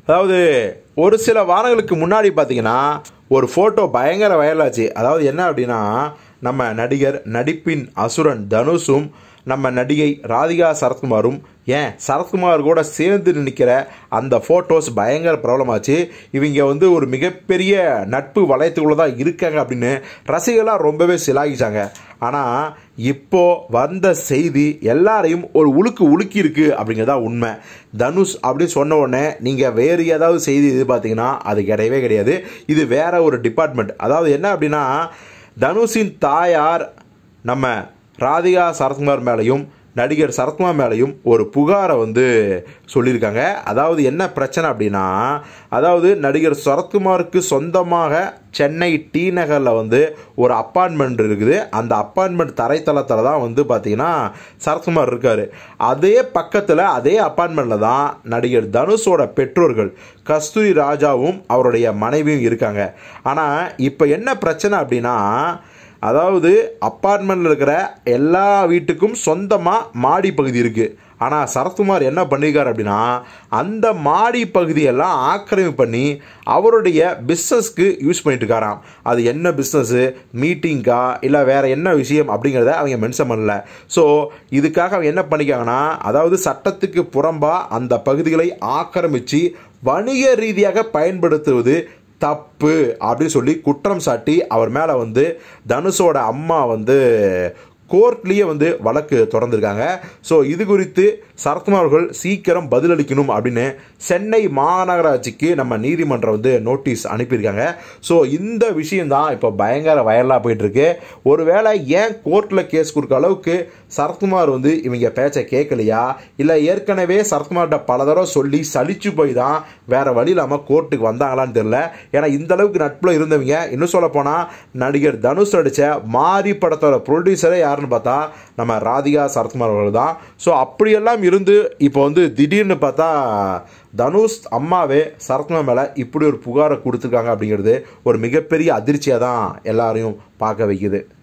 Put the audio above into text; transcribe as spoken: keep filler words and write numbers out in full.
அதாவது ஒரு சில வாரங்களுக்கு முன்னாடி பார்த்தீங்கன்னா ஒரு ஃபோட்டோ பயங்கர வைரலாச்சு. அதாவது என்ன அப்படின்னா, நம்ம நடிகர் நடிப்பின் அசுரன் தனுஷும் நம்ம நடிகை ராதிகா சரத்குமாரும் ஏன் சரத்குமார் கூட சேர்ந்து நிற்கிற அந்த ஃபோட்டோஸ் பயங்கர பிரபலமாச்சு. இவங்க வந்து ஒரு மிகப்பெரிய நட்பு வளையத்துக்குள்ளே தான் இருக்காங்க அப்படின்னு ரசிகர்களாக ரொம்பவே சிலாகிச்சாங்க. ஆனால் இப்போ வந்த செய்தி எல்லாரையும் ஒரு உழுக்கு உலுக்கி இருக்கு அப்படிங்கிறதா உண்மை. தனுஷ் அப்படின்னு சொன்ன உடனே நீங்கள் வேறு ஏதாவது செய்தி எதிர்பார்த்தீங்கன்னா அது கிடையவே கிடையாது. இது வேற ஒரு டிபார்ட்மெண்ட். அதாவது என்ன அப்படின்னா, தனுஷின் தாயார் நம்ம ராதிகா சரத்குமார் மேலேயும் நடிகர் சரத்குமார் மேலேயும் ஒரு புகாரை வந்து சொல்லியிருக்காங்க. அதாவது என்ன பிரச்சனை அப்படின்னா, அதாவது நடிகர் சரத்குமாருக்கு சொந்தமாக சென்னை டி நகரில் வந்து ஒரு அப்பார்ட்மெண்ட் இருக்குது. அந்த அப்பார்ட்மெண்ட் தரைத்தளத்தில் தான் வந்து பார்த்திங்கன்னா சரத்குமார் இருக்கார். அதே பக்கத்தில் அதே அப்பார்ட்மெண்ட்டில் தான் நடிகர் தனுஷோட பெற்றோர்கள் கஸ்தூரி ராஜாவும் அவருடைய மனைவியும் இருக்காங்க. ஆனால் இப்போ என்ன பிரச்சனை அப்படின்னா, அதாவது அப்பார்ட்மெண்ட்டில் இருக்கிற எல்லா வீட்டுக்கும் சொந்தமாக மாடி பகுதி இருக்குது. ஆனால் சரத்குமார் என்ன பண்ணியிருக்கார் அப்படின்னா, அந்த மாடி பகுதியெல்லாம் ஆக்கிரமிப்பு பண்ணி அவருடைய பிஸ்னஸ்க்கு யூஸ் பண்ணிட்டு இருக்காராம். அது என்ன பிஸ்னஸ்ஸு, மீட்டிங்கா இல்லை வேறு என்ன விஷயம் அப்படிங்கிறத அவங்க மென்ஷன் பண்ணல. ஸோ இதுக்காக அவங்க என்ன பண்ணிக்காங்கன்னா, அதாவது சட்டத்துக்கு புறம்பாக அந்த பகுதிகளை ஆக்கிரமித்து வணிக ரீதியாக பயன்படுத்துவது தப்பு அப்படின்னு சொல்லி குற்றம் சாட்டி அவர் மேலே வந்து தனுஷோட அம்மா வந்து கோர்ட்லேயே வந்து வழக்கு தொடர்ந்துருக்காங்க. ஸோ இது குறித்து சரத்குமார் அவர்கள் சீக்கிரம் பதிலளிக்கணும் அப்படின்னு சென்னை மாநகராட்சிக்கு நம்ம நீதிமன்றம் வந்து நோட்டீஸ் அனுப்பியிருக்காங்க. ஸோ இந்த விஷயந்தான் இப்போ பயங்கர வைரலாக போயிட்டுருக்கு. ஒருவேளை ஏன் கோர்ட்டில் கேஸ் கொடுக்க அளவுக்கு சரத்குமார் வந்து இவங்க பேச்சை கேட்கலையா, இல்லை ஏற்கனவே சரத்குமார்கிட்ட பல தடவை சொல்லி சலிச்சு போய் தான் வேறு வழி இல்லாமல் கோர்ட்டுக்கு வந்தாங்களான்னு தெரியல. ஏன்னா இந்த அளவுக்கு நட்பில் இருந்தவங்க, இன்னும் சொல்ல போனால் நடிகர் தனுஷ் நடித்த மாரி படத்தோட ப்ரொடியூசரே யாருன்னு பார்த்தா நம்ம ராதிகா சரத்குமார் அவர்கள் தான். ஸோ அப்படியெல்லாம் இருந்து இப்போ வந்து திடீர்னு பார்த்தா தனுஷ் அம்மாவே சரத்குமார் மேலே இப்படி ஒரு புகாரை கொடுத்துருக்காங்க அப்படிங்கிறது ஒரு மிகப்பெரிய அதிர்ச்சியாக தான் எல்லாரையும் பார்க்க வைக்குது.